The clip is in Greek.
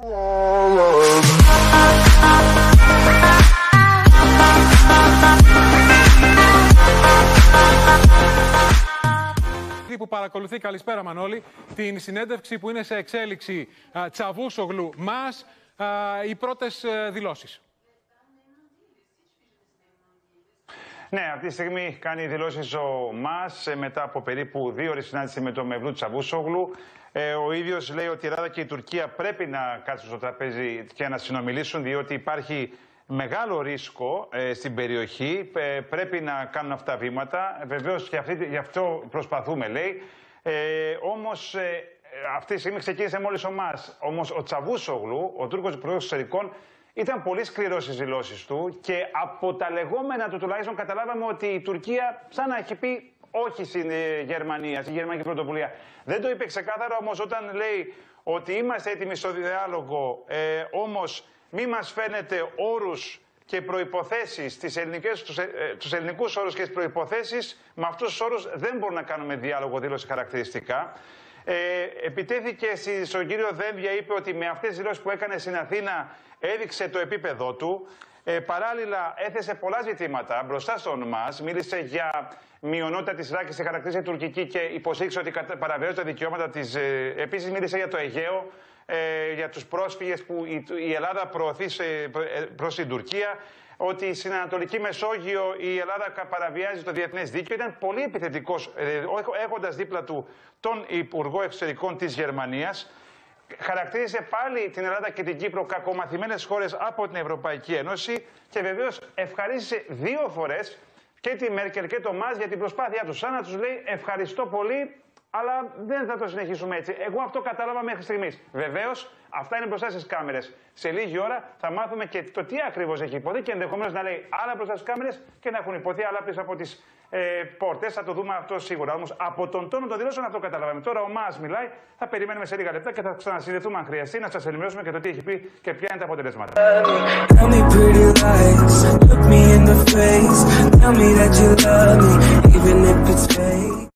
Που παρακολουθεί, καλησπέρα Μανώλη, την συνέντευξη που είναι σε εξέλιξη Τσαβούσογλου ΜΑΣ, οι πρώτες δηλώσεις. Ναι, αυτή τη στιγμή κάνει δηλώσεις ο ΜΑΣ μετά από περίπου 2 ώρες συνάντηση με τον Μευλούτ Τσαβούσογλου. Ο ίδιος λέει ότι η Ελλάδα και η Τουρκία πρέπει να κάτσουν στο τραπέζι και να συνομιλήσουν, διότι υπάρχει μεγάλο ρίσκο στην περιοχή. Πρέπει να κάνουν αυτά τα βήματα. Βεβαίως και γι' αυτό προσπαθούμε, λέει. Όμως αυτή τη στιγμή ξεκίνησε μόλις ο ΜΑΣ. Όμως ο Τσαβούσογλου, ο Τούρκος Υπουργός Εξωτερικών, ήταν πολύ σκληρός στις δηλώσεις του και από τα λεγόμενα του τουλάχιστον καταλάβαμε ότι η Τουρκία σαν να έχει πει όχι στην Γερμανία, στη γερμανική πρωτοβουλία. Δεν το είπε ξεκάθαρα, όμως όταν λέει ότι είμαστε έτοιμοι στο διάλογο, όμως μη μας φαίνεται όρους και προϋποθέσεις, τους ελληνικούς όρους και τις προϋποθέσεις, με αυτούς τους όρους δεν μπορούμε να κάνουμε διάλογο, δήλωσε χαρακτηριστικά. Επιτέθηκε στον κύριο Δένδια, είπε ότι με αυτές τις δηλώσεις που έκανε στην Αθήνα έδειξε το επίπεδό του. Παράλληλα έθεσε πολλά ζητήματα μπροστά στον ΜΑΣ, μίλησε για μειονότητα της Ράκης, τη χαρακτήρισε τουρκική και υποστήριξε ότι παραβιάζει τα δικαιώματα της. Επίσης μίλησε για το Αιγαίο, για τους πρόσφυγες που η Ελλάδα προωθεί προς την Τουρκία, ότι στην Ανατολική Μεσόγειο η Ελλάδα παραβιάζει το διεθνές δίκαιο. Ήταν πολύ επιθετικός, έχοντας δίπλα του τον Υπουργό Εξωτερικών της Γερμανίας. Χαρακτήρισε πάλι την Ελλάδα και την Κύπρο κακομαθημένες χώρες από την Ευρωπαϊκή Ένωση και βεβαίως ευχαρίστησε 2 φορές και τη Μέρκελ και το ΜΑΣ για την προσπάθειά τους. Σαν να τους λέει ευχαριστώ πολύ, αλλά δεν θα το συνεχίσουμε έτσι. Εγώ αυτό κατάλαβα μέχρι στιγμής. Βεβαίως, αυτά είναι μπροστά στις κάμερες. Σε λίγη ώρα θα μάθουμε και το τι ακριβώς έχει υποθεί και ενδεχομένως να λέει άλλα μπροστά στις κάμερες και να έχουν υποθεί άλλα πίσω από τις πόρτες. Θα το δούμε αυτό σίγουρα. Όμως από τον τόνο των δηλώσεων αυτό καταλάβαμε. Τώρα ο ΜΑΣ μιλάει, θα περιμένουμε σε λίγα λεπτά και θα ξανασυνδεθούμε αν χρειαστεί να σας ενημερώσουμε και το τι έχει πει και ποια είναι τα αποτελέσματα.